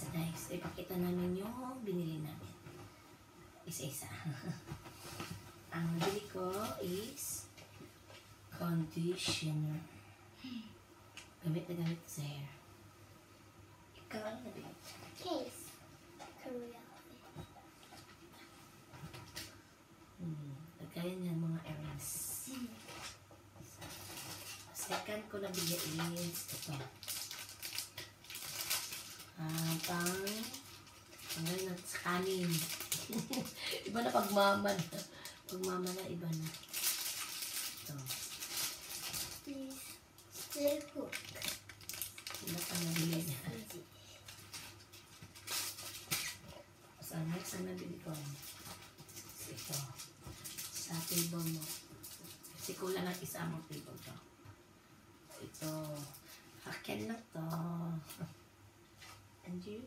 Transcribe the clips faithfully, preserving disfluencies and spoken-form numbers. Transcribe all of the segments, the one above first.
isa-isa guys. Ipakita namin yung binili namin. Isa-isa. Ang nabili ko is conditioner. Gamit na gamit sa hair. Ikaw ano nabili? Case. Korea. Hmm. Lagayan niya mga earrings. Second ko nabili is ito. Ah, pang pang na sa kanin. Iba na pagmama na. Pagmama na iba na. Ito. Please. Still cook. Sila pa nabili niya. Sa next na nabili ko. Ito. Sa table mo. Kasi kulang ang isa mong table to. Ito. Akin na to. And you?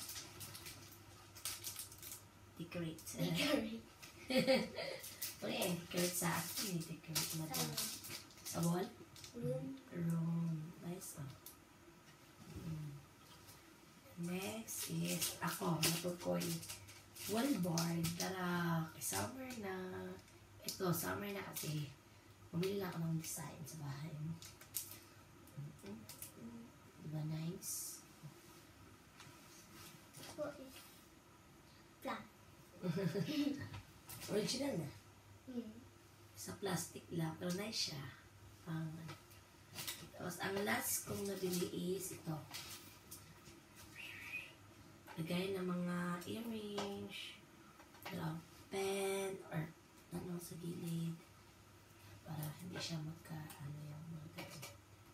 Decorate. Decorate. Wala eh. Decorate sa akin. Decorate mo to. Sa wall? Room. Room. Nice oh. Mm. Next is ako. Natukoy. Wallboard. Tara. Summer na. Ito. Summer na kasi. Bumili lang ako ng design sa bahay mo. Diba nice? What is plant? Original na. Hmm. Sa plastic lang. Pero nice siya. Pang, tapos ang last kong nabili is ito. Lagay ng mga earrings, pen, or ano sa gilid. Para hindi siya magka, ano yung mga ganun.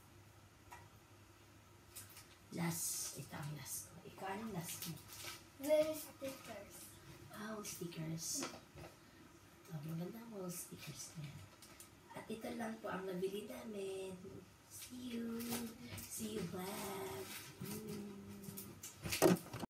Last, ito ang last ko. Ikaw, anong last mo? Where is stickers? Ah, stickers. Ito, maganda ang wall stickers niya. At ito lang po ang nabili namin.